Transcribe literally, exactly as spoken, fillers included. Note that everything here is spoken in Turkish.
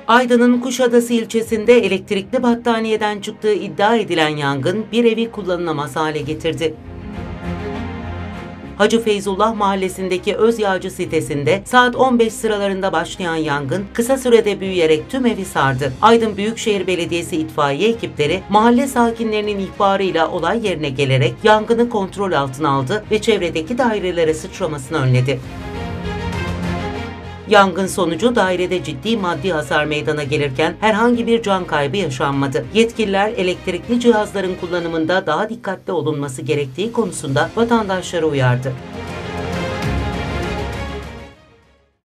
Aydın'ın Kuşadası ilçesinde elektrikli battaniyeden çıktığı iddia edilen yangın bir evi kullanılamaz hale getirdi. Hacı Feyzullah Mahallesi'ndeki Özyağcı sitesinde saat on beş sıralarında başlayan yangın kısa sürede büyüyerek tüm evi sardı. Aydın Büyükşehir Belediyesi itfaiye ekipleri mahalle sakinlerinin ihbarıyla olay yerine gelerek yangını kontrol altına aldı ve çevredeki dairelere sıçramasını önledi. Yangın sonucu dairede ciddi maddi hasar meydana gelirken herhangi bir can kaybı yaşanmadı. Yetkililer elektrikli cihazların kullanımında daha dikkatli olunması gerektiği konusunda vatandaşları uyardı.